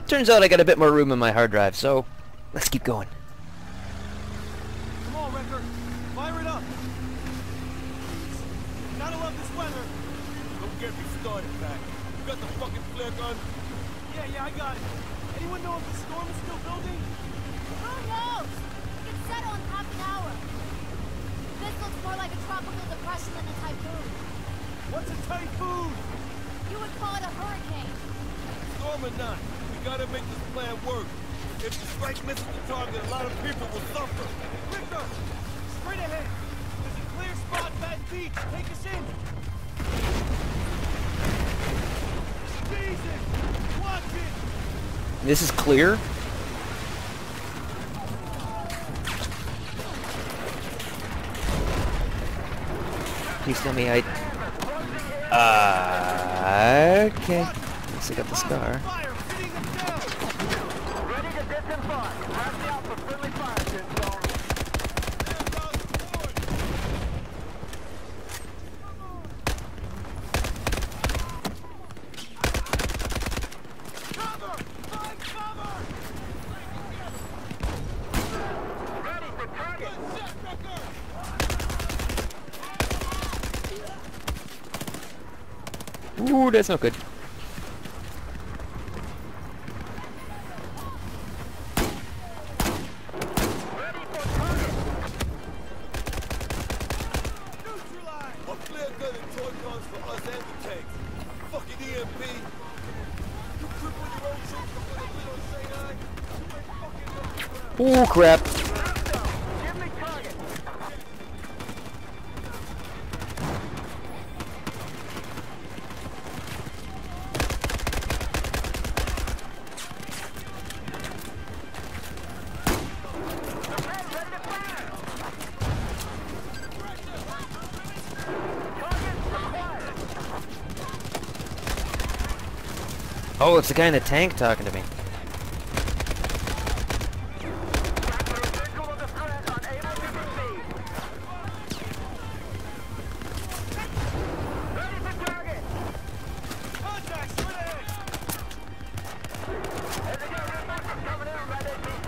Turns out I got a bit more room in my hard drive, so let's keep going. Come on, Wrecker. Fire it up. Gotta love this weather. Don't get me started, Pat. You got the fucking flare gun? Yeah, I got it. Anyone know if the storm is still building? Who knows? It's settle in half an hour. This looks more like a tropical depression than a typhoon. What's a typhoon? You would call it a hurricane. Storm or not, we gotta make this plan work. If the strike misses the target, a lot of people will suffer. Richter! Straight ahead. There's a clear spot back beach. Take us in. Jesus! Watch it! This is clear? Please tell me I... okay. Guess I got the scar. Fire! Hitting them down! Ready to disembark. Watch out for friendly fire zone. Cover! Find cover! Ready for target. Good shot, Wrecker! Ooh, that's not good. Ready for target. Neutralize! A flare gun and toy guns for us and the tanks. Fucking EMP. You cripple your own troops before they bleed on St. Anne? You ain't fucking nothing around. Ooh, crap. Give me target. Oh, it's the guy in the tank talking to me. Visual of the threat unable to proceed. Ready for target. Contact! Straight ahead! There's a guy reinforcement coming in right at DC.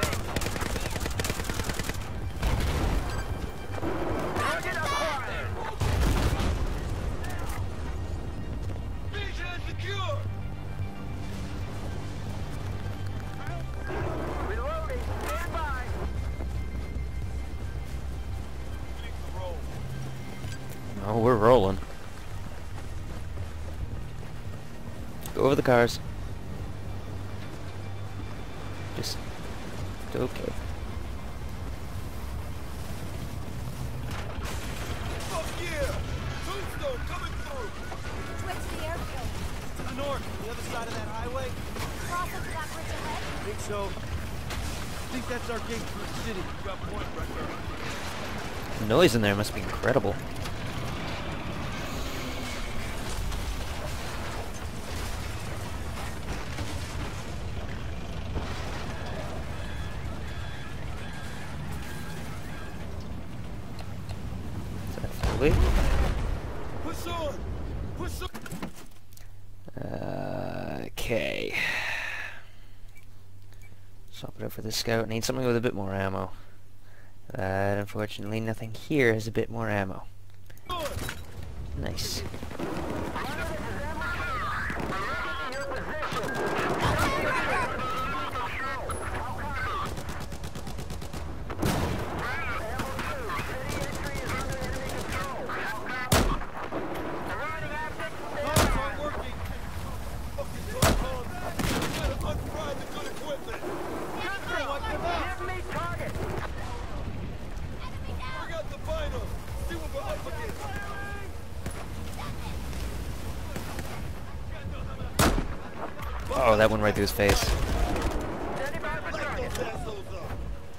Target acquired. Vision secure! Reloading. Stand by. Oh, we're rolling. Go over the cars. Just... okay. Fuck yeah! Tombstone coming through! Switch the airfield. To the north, the other side of that highway. Cross into that bridge ahead. Think so. I think that's our gate through the city. You got point, Wrecker. The noise in there must be incredible. Is that fully? Push on! Push on! Okay. Swap it out for the scout. Need something with a bit more ammo. Unfortunately, nothing here has a bit more ammo. Nice. Guns aren't working! Fucking toy guns! You gotta unfry the good equipment! Give me target. Bring out the vinyl! See what we're up against! Oh, that went right through his face. Standing by for Light target. those assholes up!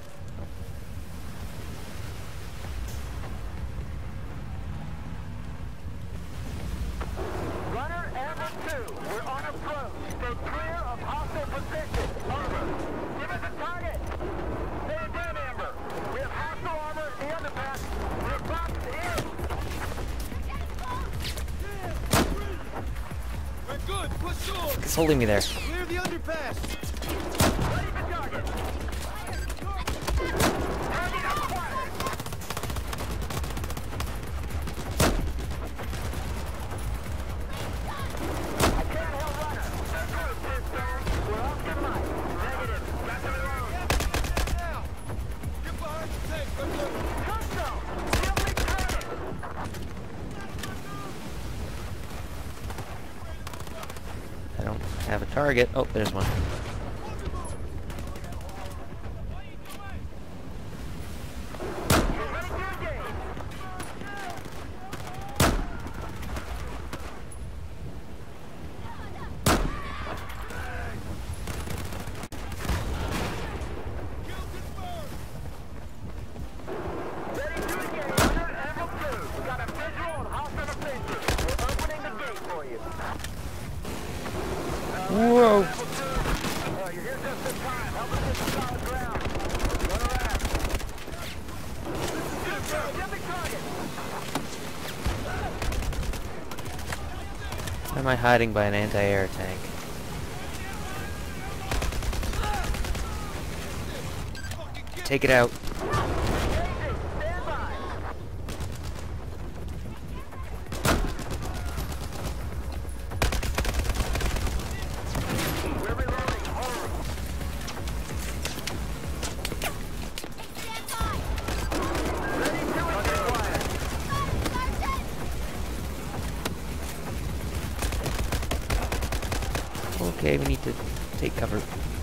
Runner Amber 2, we're on approach. Stay clear of hostile position. Over. Give us a target. Stay down, Amber. We have hostile armor in the underpass. We're boxed in. We're good! Push on! It's holding me there. Clear the underpass! target. Oh, there's one. Whoa! You're here just in time. Help us get to solid ground. Run around. Get the target. Why am I hiding by an anti-air tank? Take it out. Stand by. We're reloading. Hold. Stand by! Ready to engage. Sergeant! Okay, we need to take cover.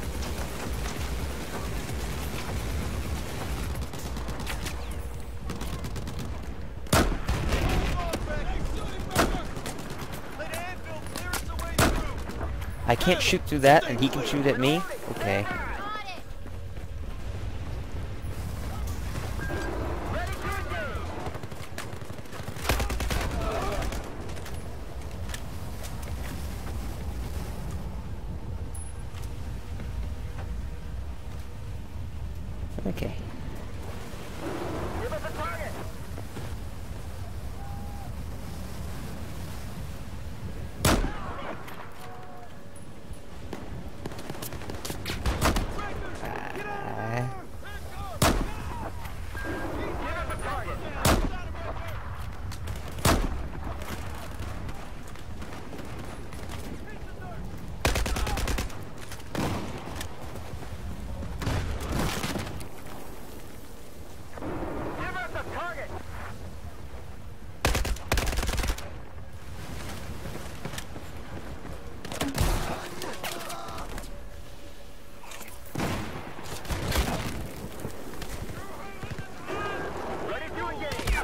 I can't shoot through that, and he can shoot at me? Okay. Got it! Ready to engage. Okay. Give us a target. Give us a target. Give us a target. Ready to engage.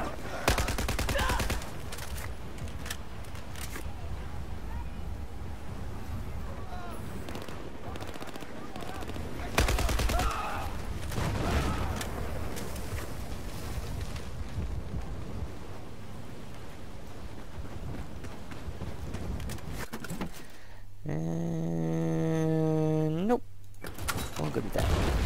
And nope. All good with that.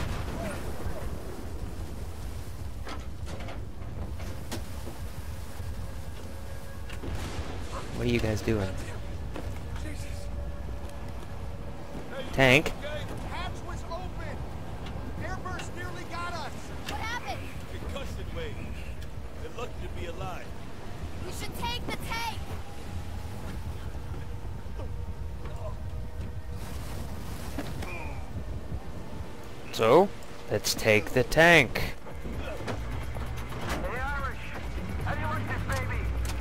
What are you guys doing? Tank? Hatch was open. Airburst nearly got us. What happened? Concussion wave. They're lucky to be alive. We should take the tank! So, let's take the tank. Hey, Irish. How do you like this, baby?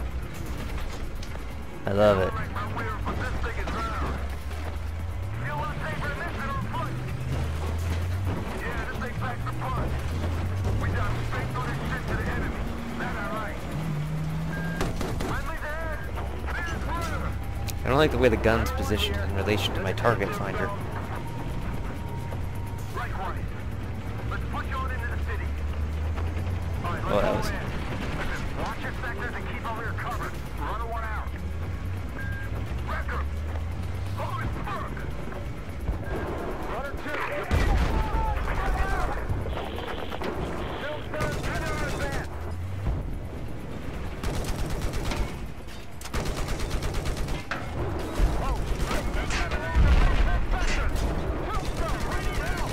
I love it. Right, my wheel, but this thing is round. Feel a lot safer than this than on foot. Yeah, this thing's back for punch. We got straight through this shit to the enemy. That all right. Friendly's ahead. Clear through. I don't like the way the gun's positioned in relation to my target finder. Likewise. Let's push on into the city. All right, Oh, that was... Listen, watch your sectors and keep over your cover. Run one out. Wreck 'em. Holy fuck! Runner 2. Tombstone, get in advance. Oh, right. Tombstone, ready now.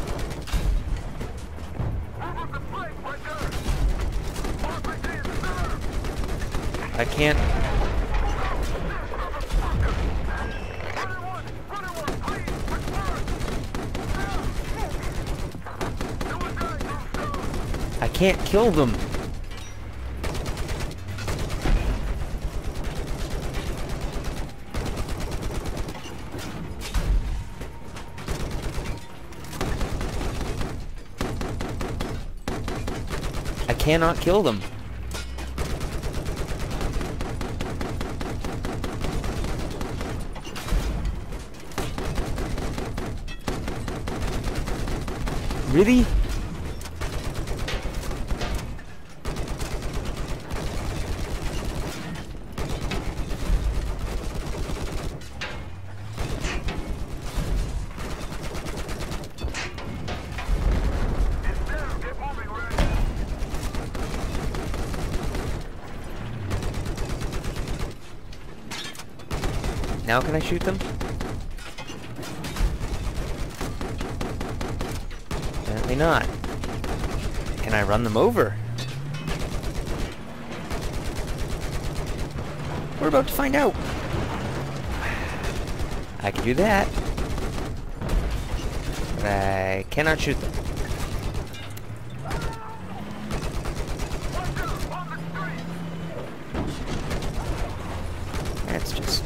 Over the flank, Riker. Operation serve. I can't... Runner one, please, return. Do or die, Tombstone. I can't kill them! cannot kill them. Really? Now can I shoot them? Apparently not. Can I run them over? We're about to find out. I can do that. But I cannot shoot them. That's just...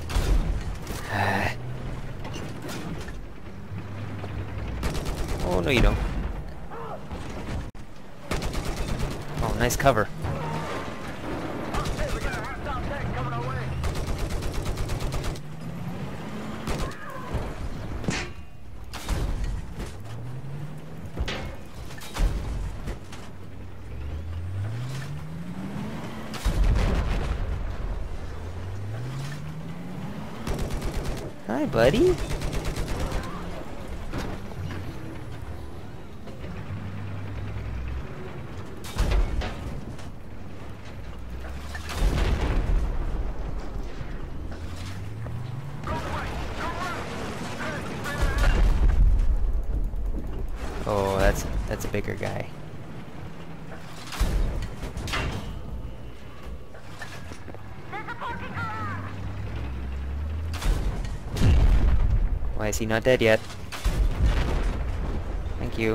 Oh, no you don't. Oh, nice cover. Hi, buddy. Oh, that's a bigger guy. Why is he not dead yet? Thank you.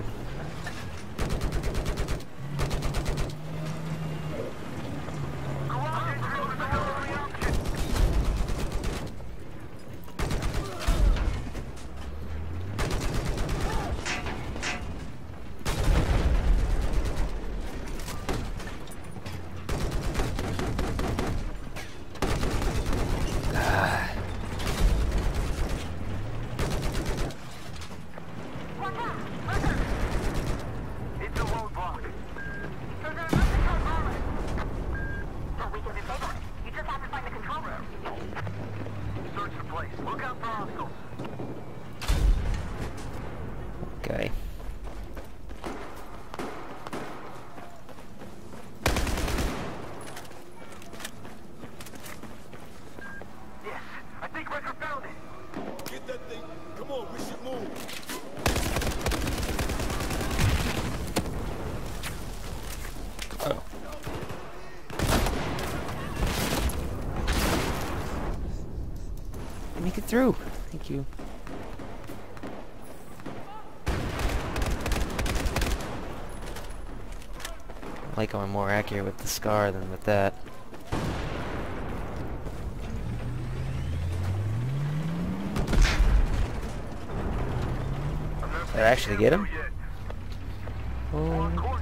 Okay. Yes, I think Riker found it. Get that thing. Come on, we should move. Oh. Make it through. Thank you. I like how I'm more accurate with the scar than with that. Did I actually get him? Oh.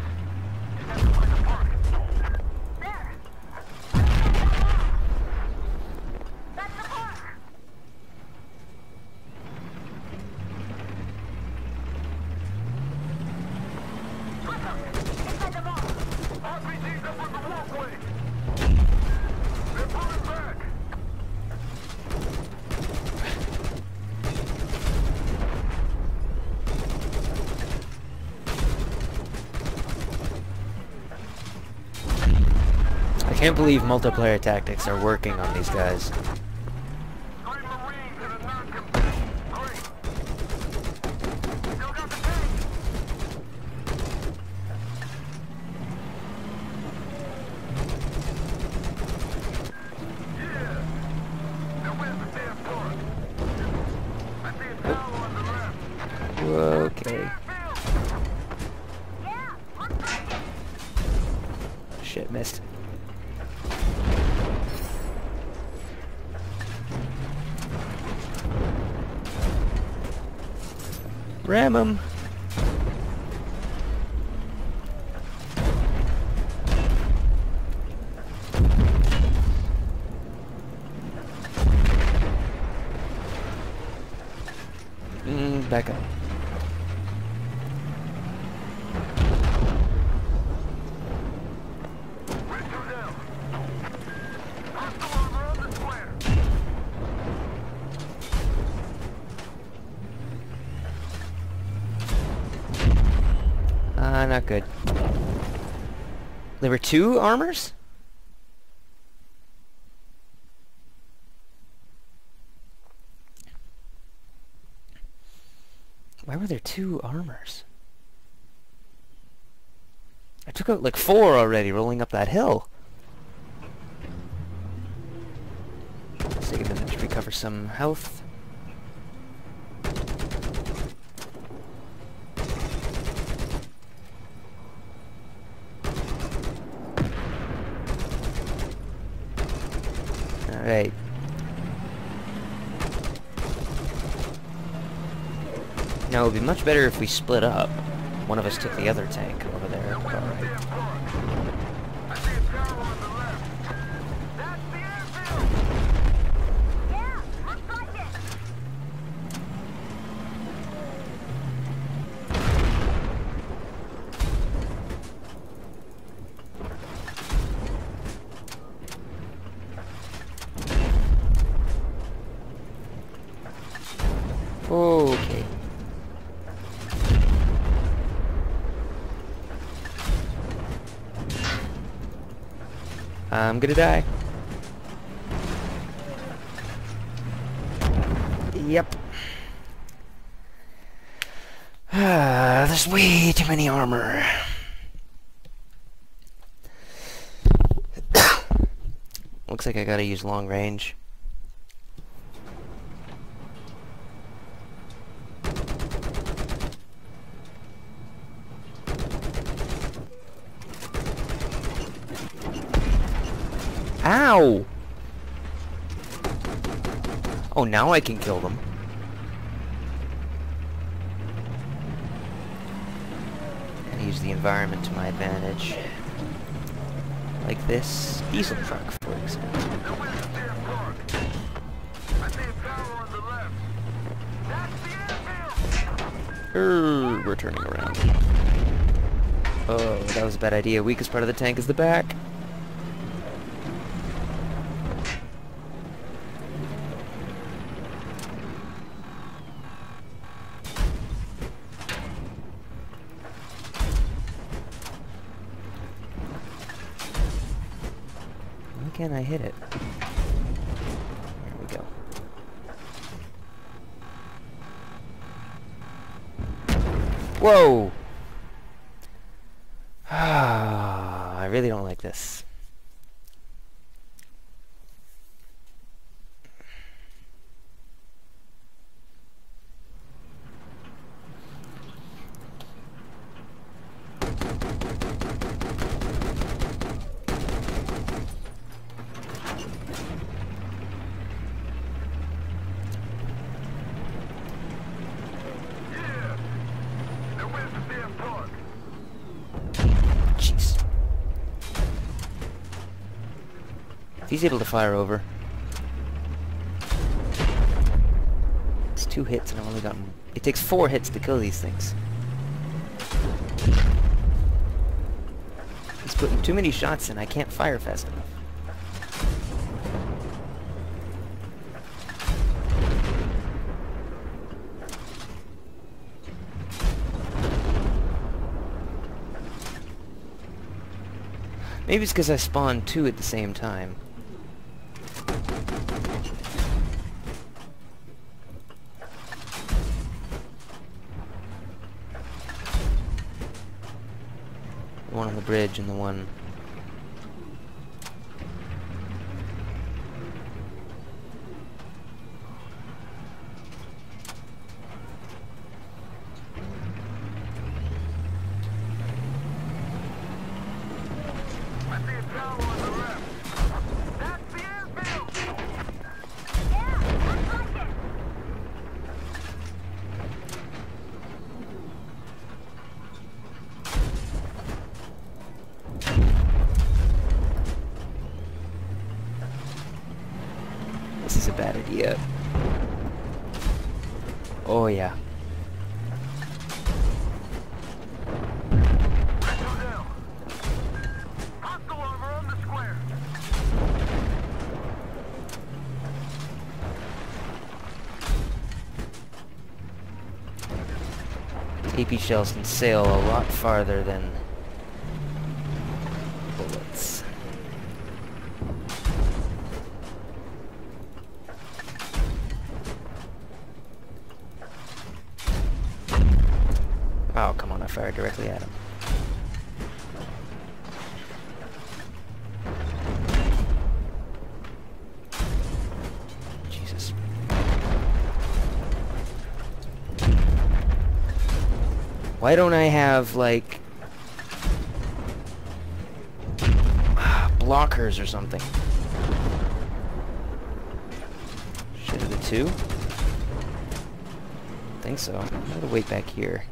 I can't believe multiplayer tactics are working on these guys. Okay. Shit, missed. Ram him. back up. Not good. There were 2 armors? Why were there 2 armors? I took out like 4 already rolling up that hill. Let's take a minute to recover some health. Alright. Now it would be much better if we split up. One of us took the other tank over there. Alright. Okay. I'm gonna die. Yep. There's way too many armor. Looks like I gotta use long range. Ow! Oh, now I can kill them. And use the environment to my advantage. Like this diesel truck, for example. We're turning around. Oh, that was a bad idea. Weakest part of the tank is the back. Can I hit it? There we go. Whoa! I really don't like this. He's able to fire over. It's 2 hits and I've only gotten... It takes 4 hits to kill these things. He's putting too many shots in. I can't fire fast enough. Maybe it's because I spawned 2 at the same time. The one on the bridge and the one... This is a bad idea. Oh yeah. AP shells can sail a lot farther than bullets. Oh, come on, I fired directly at him. Jesus. Why don't I have, like, blockers or something? Should have the two? I think so. I'm gonna wait back here.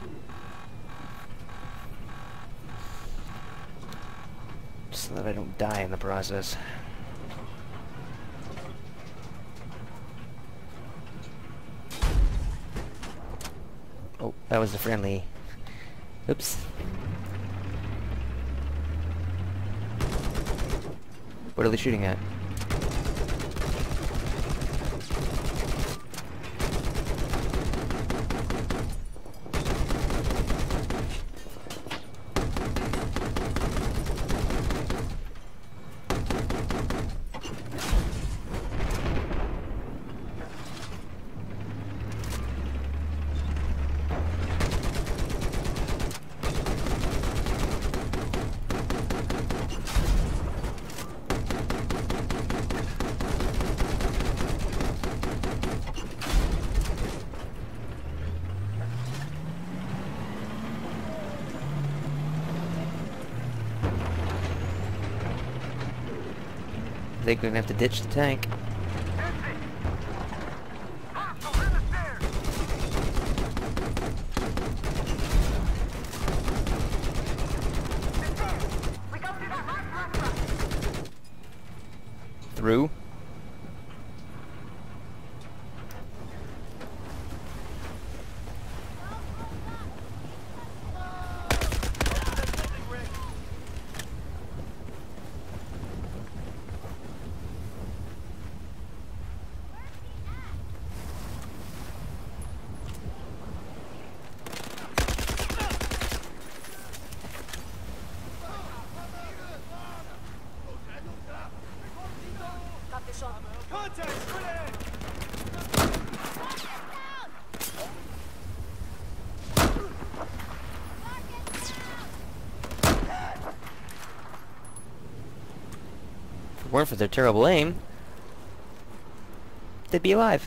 So that I don't die in the process. Oh, that was the friendly. Oops. What are they shooting at? They're gonna have to ditch the tank. Through. Contact! Straight ahead! If it weren't for their terrible aim, they'd be alive.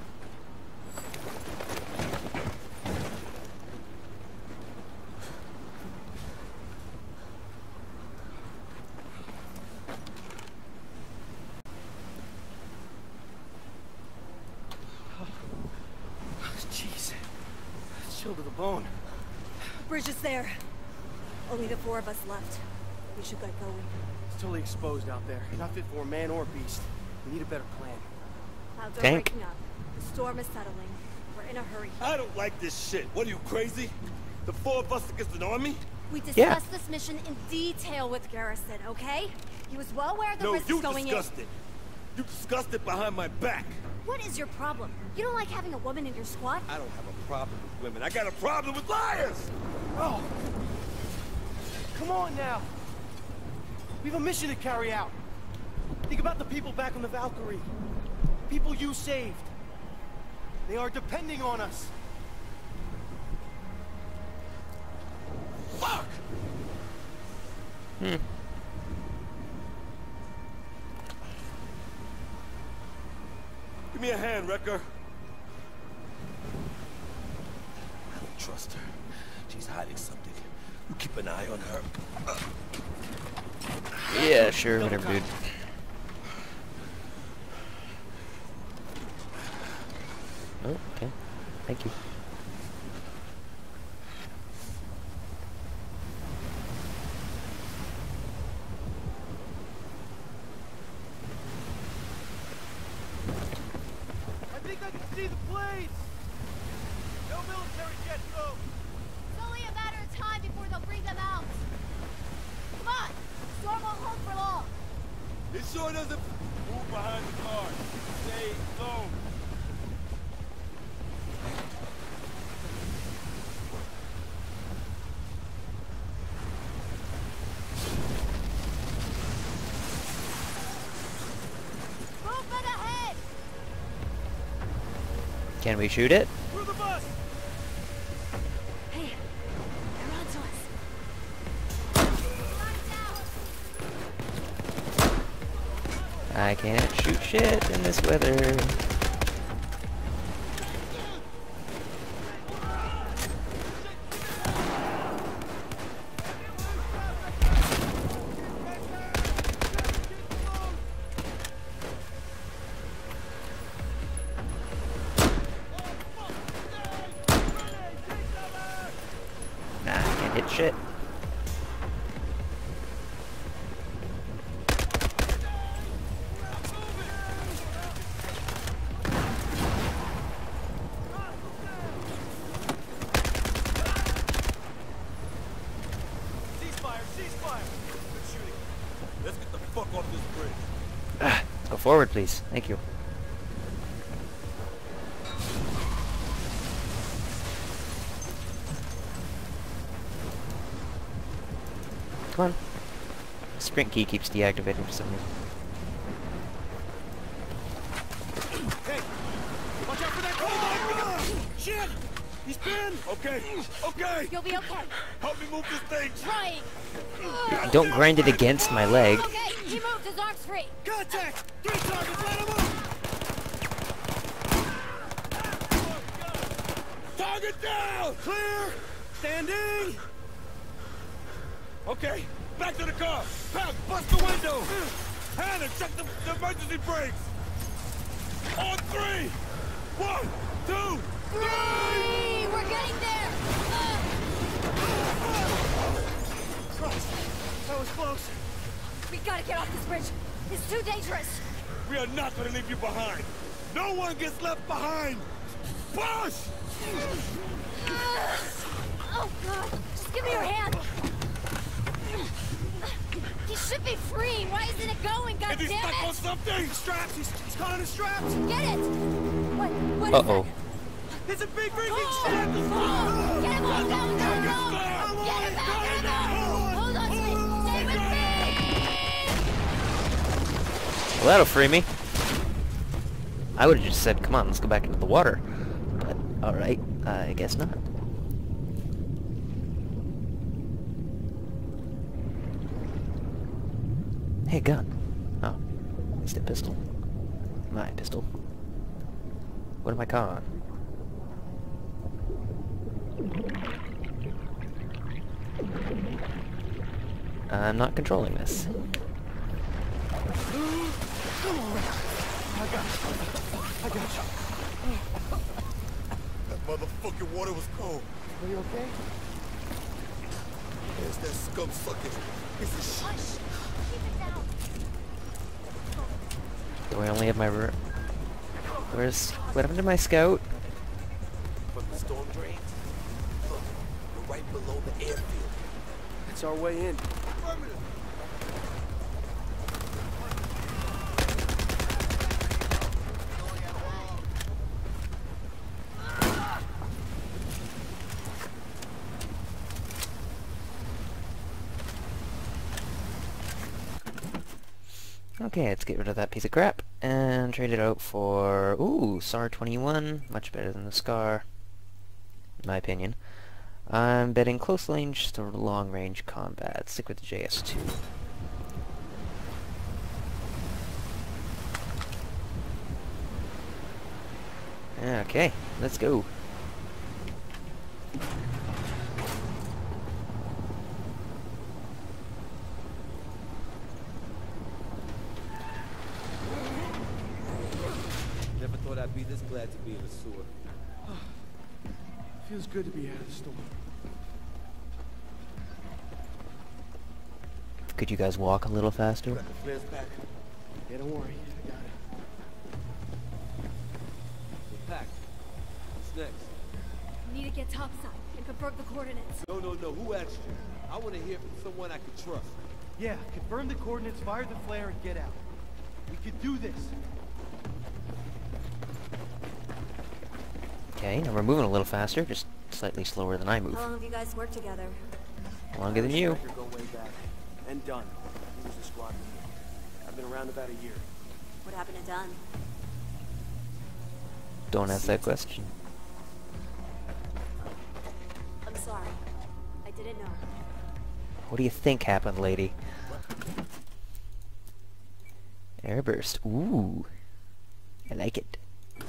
Jeez. Chill to the bone. Bridge is there. Only the 4 of us left. We should get going. It's totally exposed out there. Not fit for man or beast. We need a better plan. Clouds are Tank. breaking up. The storm is settling. We're in a hurry. I don't like this shit. What are you, crazy? The 4 of us against an army? We Yeah. discussed this mission in detail with Garrison, okay? He was well aware of the No, risks you going discussed it. You discussed it behind my back. What is your problem? You don't like having a woman in your squad? I don't have a problem with women. I got a problem with liars! Oh! Come on now! We have a mission to carry out. Think about the people back on the Valkyrie. People you saved. They are depending on us. Fuck! Give me a hand, Wrecker. I don't trust her. She's hiding something. You keep an eye on her. Yeah, sure, whatever, dude. Oh, okay. Thank you. I think I can see the blades! No military jets, though! It's only a matter of time before they'll bring them out. Come on! Storm won't hold for long. It sure doesn't move behind the car. Stay low. Can we shoot it? Through the bus! Hey, they're onto us. I can't shoot shit in this weather. Nah, I can't hit shit. Let's get the fuck off this bridge. Go forward, please. Thank you. Come on. The sprint key keeps deactivating for some reason. Hey! Watch out for that car! Shit! He's pinned! Okay, okay. You'll be okay. Help me move this thing. Trying. Don't grind it against my leg. Okay, he moved. His arm's free. Contact! 3 targets, let him up! Target down. Clear! Standing! Okay, back to the car. Pack, bust the window. Hannah, check the emergency brakes. On 3. 1, 2, 3. We're getting there. Christ, that was close. We gotta get off this bridge. It's too dangerous. We are not going to leave you behind. No one gets left behind. Push! Oh, God. Just give me your hand. He should be free. Why isn't it going? God Is he damn stuck on it. something? Straps, he's caught on his straps. Get it. What is Uh-oh. that? It's a big freaking Oh, strap. oh, get him off. Go. Get him out. Hold on to me. Stay with me. Well, that'll free me. I would have just said, come on, let's go back into the water. But, alright, I guess not. Hey, gun. Oh, at least a pistol. My pistol. What am I calling? I'm not controlling this. I got you. That motherfucking water was cold. Are you okay? There's that scum sucker. Piece of shit. Hush. Keep it down. Do I only have my... What happened to my scout? From the storm drains? Look, we're right below the airfield. It's our way in. Affirmative. Okay, let's get rid of that piece of crap and trade it out for, ooh, SAR 21, much better than the SCAR, in my opinion. I'm betting close range to long range combat. Stick with the JS2. Okay, let's go. Never thought I'd be this glad to be in the sewer. Feels good to be out of the storm. Could you guys walk a little faster? Got the flares back. Yeah, don't worry. I got it. We're packed. What's next? We need to get topside and confirm the coordinates. No. Who asked you? I want to hear from someone I can trust. Yeah, confirm the coordinates, fire the flare, and get out. We could do this. Okay, now we're moving a little faster, just slightly slower than I move. How long have you guys worked together? Longer than you. Go way back. And done. He was a squad leader. I've been around about a year. What happened to Dunn? Don't ask that question. I'm sorry. I didn't know. What do you think happened, lady? Airburst. Ooh. I like it.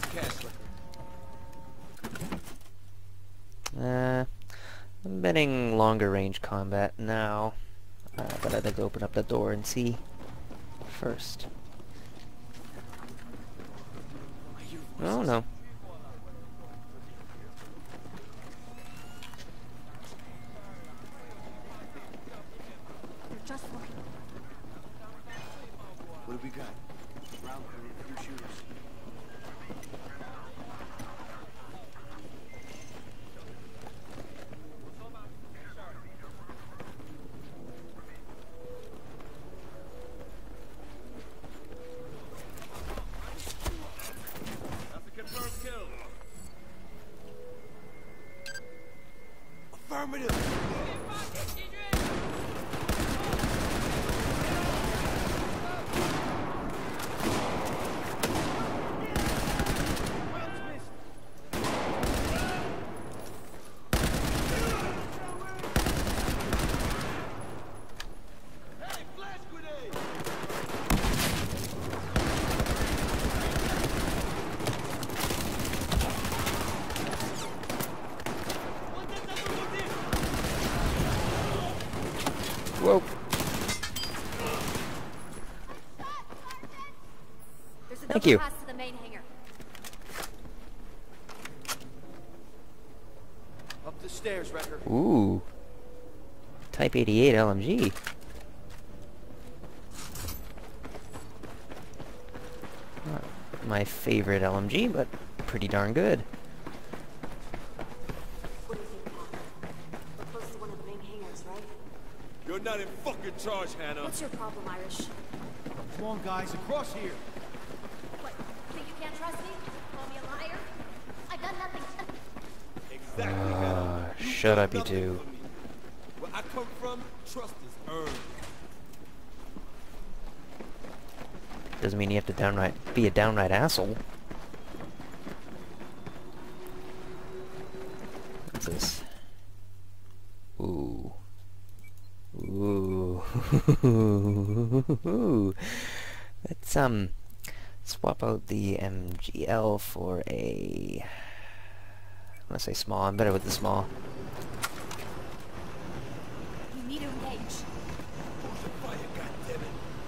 I'm betting longer range combat now. But I'd like to open up the door and see first. Oh no. They're just looking. What do we got? Round and a few shooters. Affirmative! Whoa. There's a Thank you. pass to the main hangar. Up the stairs, Wrecker. Ooh. Type 88 LMG. Not my favorite LMG, but pretty darn good. What do you think, Pop? We're close to one of the main hangars, right? You're not in fucking charge, Hannah. What's your problem, Irish? Come on, guys, across here. What? Think you can't trust me? Call me a liar? I've done nothing. Exactly, Hannah. Shut up, you Nothing two. for me. Where I come from, trust is earned. Doesn't mean you have to be a downright asshole. What's this? Ooh. Ooh. Let's swap out the MGL for a, I'm gonna say small. I'm better with the small. You need to engage. Fire, goddammit.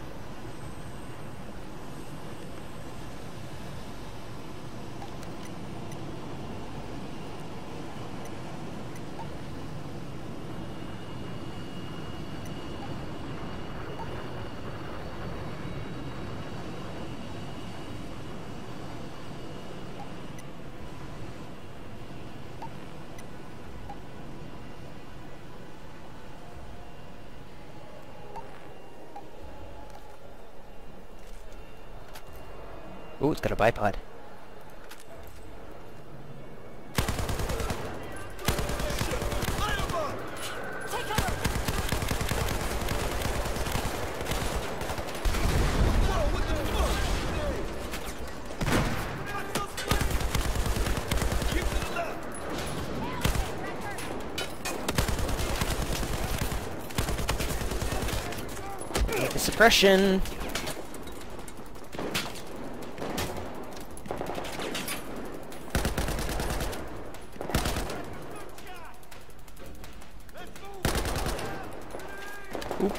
Ooh, it's got a bipod. Get the suppression. Oop.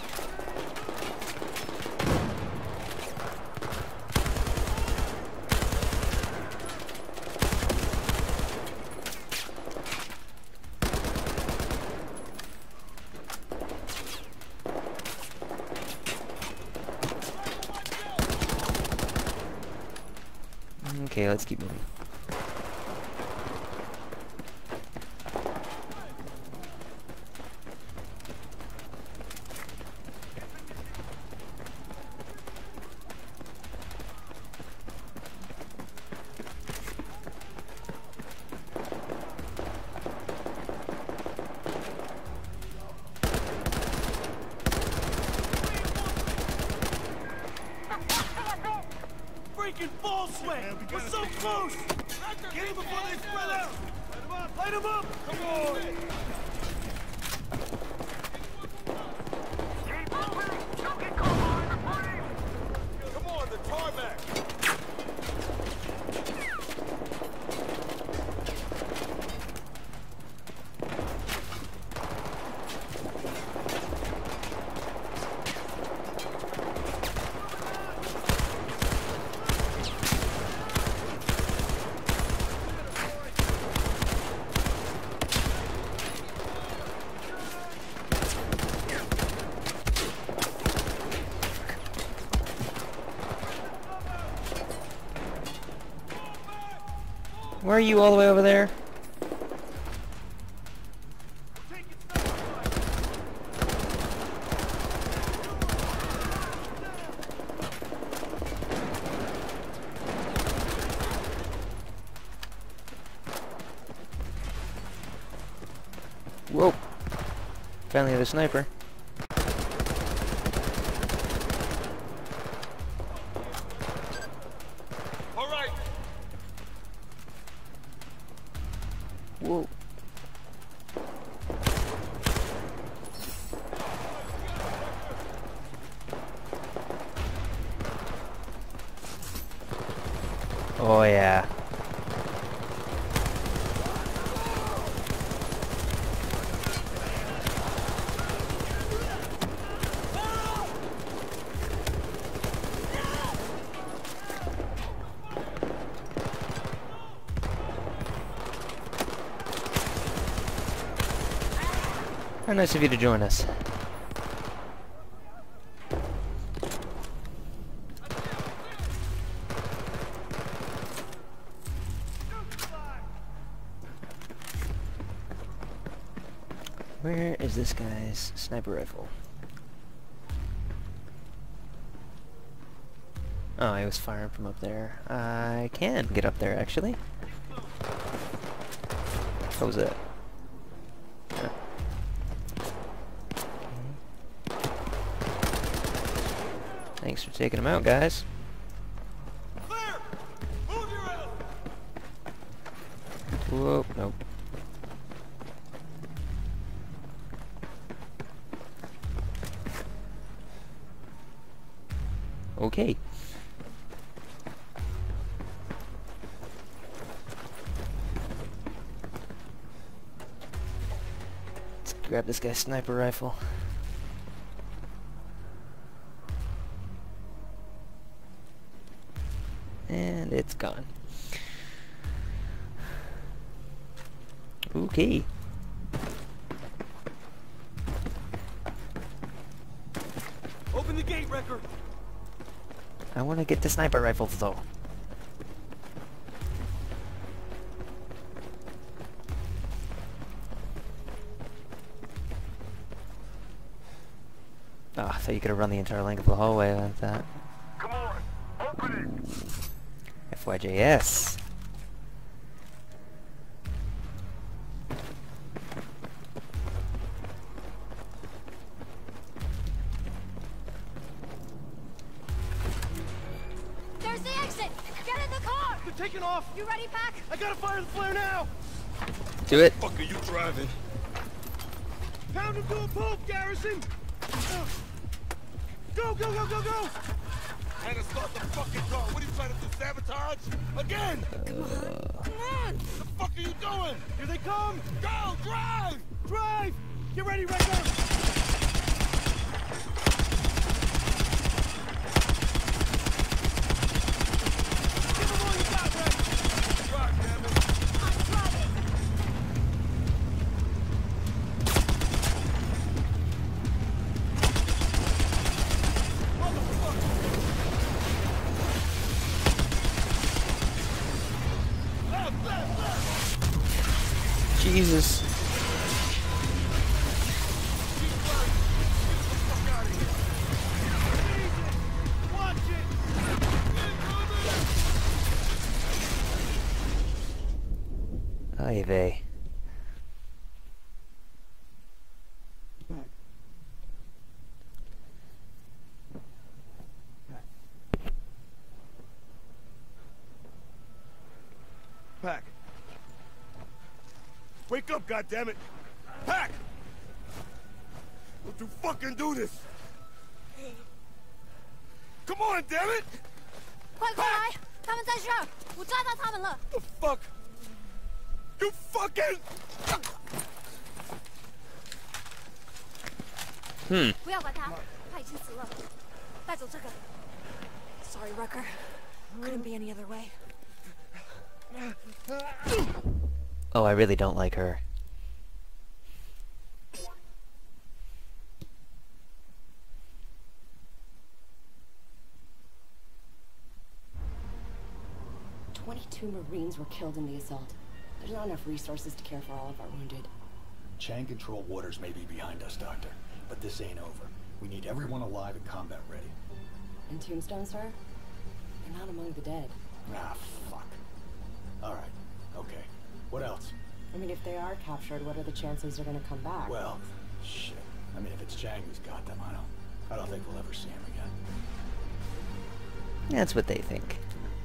Okay, let's keep moving. Freaking ball sweat! We're so close! Get him before they spread out! Light him up! Come on! Keep moving! Don't get caught behind the flames! Come on, the tarmac! Where are you all the way over there? Whoa. Finally the sniper. All right! Whoa. Oh yeah. How nice of you to join us. Where is this guy's sniper rifle? Oh, he was firing from up there. I can get up there, actually. What was that? Thanks for taking him out, guys. Clear! Move your ass! Whoa, nope. Okay. Let's grab this guy's sniper rifle. And it's gone. Okay. Open the gate, Wrecker! I want to get the sniper rifles though. Oh, I thought you could have run the entire length of the hallway like that. Come on, open it! FYJS. There's the exit! Get in the car! They're taking off! You ready, Pac? I gotta fire the flare now! Do it. Fuck are you driving? Pound him to a pulp, Garrison! Go, go, go, go, go! And to start the fucking car. What are you trying to do? Sabotage? Again? Come on! What the fuck are you doing? Here they come! Go! Drive! Drive! Get ready, Wrecker! Give them all you got, Rex! Drive, damn it! I'm driving! Left, left, left! Jesus. Keep driving! Get the fuck out of here! Watch it! Ay vey. Pac, Wake up, goddammit! Pack! Don't you fucking do this! Come on, damn it! 快过来！他们在这儿，我抓到他们了。 The fuck? You fucking... 不要管他，他已经死了。带走这个。 Sorry, Rucker. Couldn't be any other way. Oh, I really don't like her. Marines were killed in the assault. There's not enough resources to care for all of our wounded. Chang control waters may be behind us, Doctor, but this ain't over. We need everyone alive and combat ready. And Tombstone, sir? They're not among the dead. Ah, fuck. Alright, okay. What else? I mean, if they are captured, what are the chances they're gonna come back? Well, shit. I mean, if it's Chang who's got them, I don't think we'll ever see him again. That's what they think.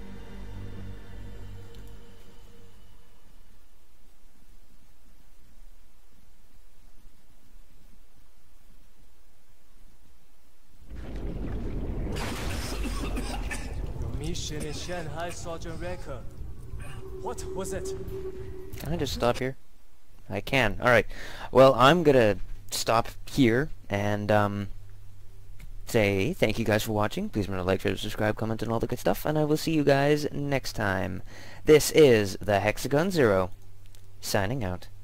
Mission in Shanghai, Sergeant Recker. What was it? Can I just stop here? I can. Alright. Well, I'm gonna stop here and, say thank you guys for watching. Please remember to like, share, subscribe, comment, and all the good stuff, and I will see you guys next time. This is the Hexagon Zero, signing out.